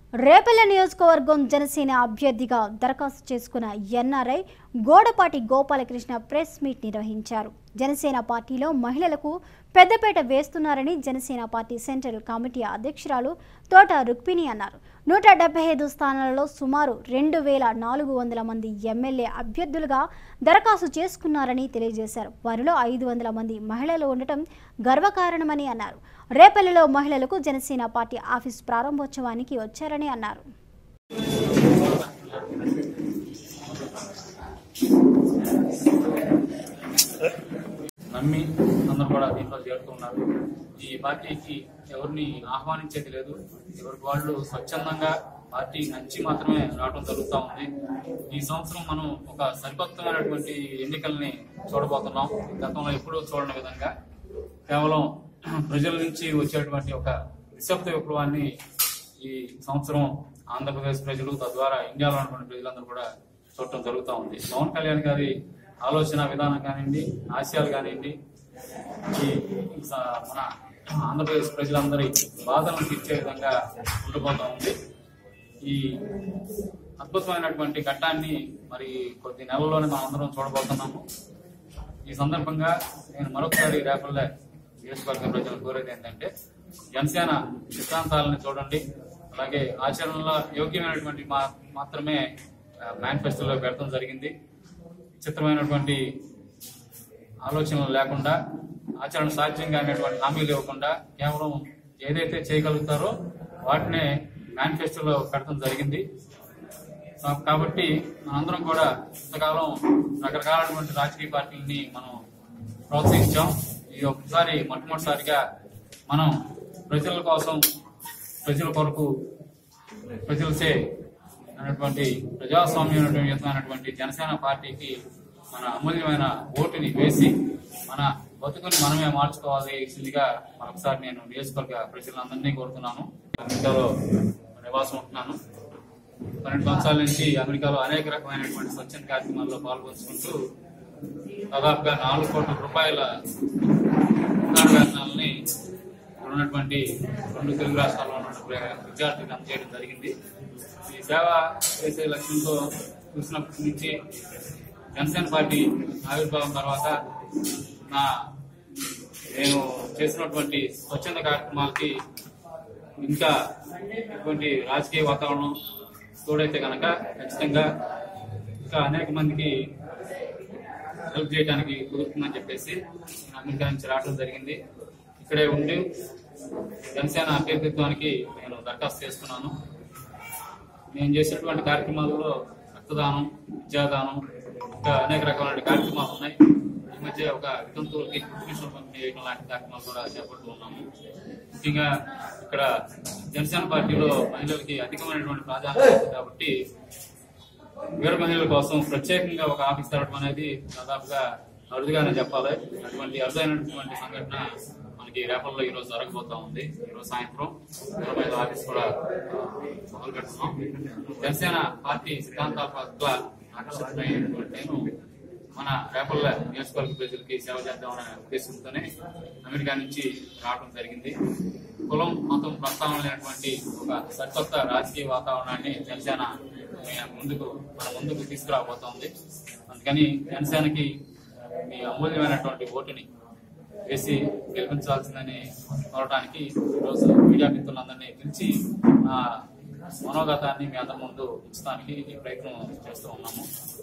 రేపల్ల నియోజకవర్గం జనసేన అభ్యర్థిగా దరఖాస్తు చేసుకున్న NRI Godapati Gopalakrishna press meet నిర్వహించారు. జనసేన పార్టీలో మహిళలకు పెద్దపేట వేస్తున్నారని జనసేన పార్టీ సెంట్రల్ కమిటీ అధ్యక్షురాలు తోట రుక్మిణి అన్నారు. 175 స్థానాలలో సుమారు 2400 మంది ఎమ్మెల్యే అభ్యర్థులుగా దరఖాస్తు చేసుకున్నారని తెలియజేశారు. వారిలో 500 మంది మహిళలు ఉండటం గర్వకారణమని అన్నారు. రేపల్లిలో మహిళలకు జనసేన పార్టీ ఆఫీస్ ప్రారంభోత్సవానికి వచ్చారని అన్నారు. నమ్మి అందరూ కూడా దీంట్లో చేరుతున్నారు. ఈ పార్టీకి ఎవరిని ఆహ్వానించేది లేదు. ఎవరికి వాళ్ళు స్వచ్ఛందంగా పార్టీ నచ్చి మాత్రమే రావడం జరుగుతూ ఉంది. ఈ సంవత్సరం మనం ఒక సరికొత్తమైనటువంటి ఎన్నికల్ని చూడబోతున్నాం. గతంలో ఎప్పుడూ చూడని విధంగా కేవలం ప్రజల నుంచి వచ్చేటువంటి ఒక నిశ్శబ్ద విప్లవాన్ని ఈ సంవత్సరం ఆంధ్రప్రదేశ్ ప్రజలు, తద్వారా ఇండియాలో ఉన్నటువంటి ప్రజలందరూ కూడా చూడటం జరుగుతూ ఉంది. పవన్ కళ్యాణ్ గారి ఆలోచన విధానం కానివ్వండి, ఆశయాలు కానివ్వండి, ఈ మన ఆంధ్రప్రదేశ్ ప్రజలందరి బాధలను తీర్చే విధంగా ఉండిపోతూ ఉంది. ఈ అద్భుతమైనటువంటి ఘట్టాన్ని మరి కొద్ది నెలల్లోనే మనం అందరం చూడబోతున్నాము. ఈ సందర్భంగా నేను మరొకసారి రేపల్లె నియోజకవర్గ ప్రజలు కోరేది ఏంటంటే, జనసేన సిద్ధాంతాలను చూడండి, అలాగే ఆచరణలో యోగ్యమైనటువంటి మాత్రమే మేనిఫెస్టోలో పెట్టడం జరిగింది. విచిత్రమైనటువంటి ఆలోచనలు లేకుండా, ఆచరణ సాధ్యంగా అనేటువంటి హామీలు ఇవ్వకుండా కేవలం ఏదైతే చేయగలుగుతారో వాటినే మేనిఫెస్టోలో పెట్టడం జరిగింది. కాబట్టి మనందరం కూడా ఇంతకాలం రకరకాలైనటువంటి రాజకీయ పార్టీలని మనం ప్రోత్సహించాం. ఇది ఒకసారి మొట్టమొదటిసారిగా మనం ప్రజల కోసం, ప్రజల కొరకు, ప్రజలసే అనేటువంటి ప్రజాస్వామ్యమైనటువంటి జనసేన పార్టీకి మన అమూల్యమైన ఓటుని వేసి మన బతుకుని మనమే మార్చుకోవాల్సిందిగా మరొకసారి నేను నియోజకవర్గ ప్రజలందరినీ కోరుతున్నాను. అమెరికాలో నివాసం ఉంటున్నాను. 12 సంవత్సరాల నుంచి అమెరికాలో అనేక రకమైనటువంటి స్వచ్ఛంద కార్యక్రమాల్లో పాల్గొంచుకుంటూ దాదాపుగా 4 కోట్ల రూపాయల వేతనాలని ఉన్నటువంటి 2 తెలుగు రాష్ట్రాల్లో ఉన్నటువంటి విద్యార్థులకు అందజేయడం జరిగింది. ఈ సేవ చేసే లక్ష్యంతో చూసినప్పటి నుంచి జనసేన పార్టీ ఆవిర్భావం తర్వాత నేను చేసినటువంటి స్వచ్ఛంద కార్యక్రమాలకి ఇంకా ఇటువంటి రాజకీయ వాతావరణం తోడైతే కనుక ఖచ్చితంగా ఇంకా అనేక మందికి హెల్ప్ చేయడానికి కుదురుతుందని చెప్పేసి నేను అమెరికా నుంచి రావడం జరిగింది. ఇక్కడే ఉండి జనసేన అభ్యర్థిత్వానికి నేను దరఖాస్తు చేసుకున్నాను. నేను చేసినటువంటి కార్యక్రమాల్లో రక్తదానం, విద్యాదానం, ఇంకా అనేక రకాలైన కార్యక్రమాలు ఉన్నాయి. ఈ మధ్య ఒక వితంతువులకి కుటుంబ పంపిణీ చేయడం లాంటి కార్యక్రమాలు కూడా చేపడుతూ ఉన్నాము. ముఖ్యంగా ఇక్కడ జనసేన పార్టీలో మహిళలకి అధికమైనటువంటి ప్రాధాన్యత ఉంది కాబట్టి వీర మహిళల కోసం ప్రత్యేకంగా ఒక ఆఫీస్ తెరవడం అనేది దాదాపుగా అరుదుగానే చెప్పాలి. అటువంటి అరుదైనటువంటి సంఘటన మనకి రేపల్లో ఈరోజు జరగబోతా ఉంది. ఈరోజు సాయంత్రం వీర మహిళల ఆఫీస్ కూడా మొదలు పెడుతున్నాం. జనసేన పార్టీ సిద్ధాంతాల పట్ల ఆకర్షితమైనటువంటి నేను మన రేపల్లె నియోజకవర్గ ప్రజలకి సేవ చేద్దామనే ఉద్దేశంతోనే అమెరికా నుంచి రావడం జరిగింది. కులం, మతం ప్రస్తావన లేనటువంటి ఒక సరికొత్త రాజకీయ వాతావరణాన్ని జనసేన మన ముందుకు తీసుకురాబోతోంది. అందుకని జనసేనకి మీ అమూల్యమైనటువంటి ఓటుని వేసి గెలిపించాల్సిందని కోరడానికి ఈరోజు మీడియా మిత్రులందరినీ పిలిచి నా మనోగతాన్ని మీ అందరి ముందు ఉంచడానికి ఈ ప్రయత్నం చేస్తూ ఉన్నాము.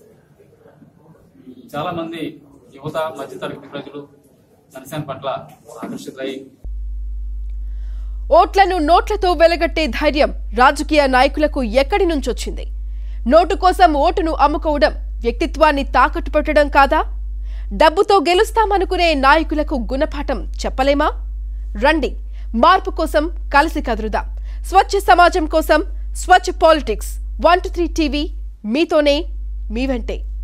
చాలా మంది యువత, మధ్యతరగతి ప్రజలు జనసేన పట్ల ఆకర్షితులై ఓట్లను నోట్లతో వెలగట్టే ధైర్యం రాజకీయ నాయకులకు ఎక్కడి నుంచొచ్చింది? నోటు కోసం ఓటును అమ్ముకోవడం వ్యక్తిత్వాన్ని తాకట్టు పెట్టడం కాదా? డబ్బుతో గెలుస్తామనుకునే నాయకులకు గుణపాఠం చెప్పలేమా? రండి, మార్పు కోసం కలిసి కదురుదాం. స్వచ్ఛ సమాజం కోసం స్వచ్ఛ పాలిటిక్స్ 1-3 టీవీ మీతోనే, మీ వెంటే.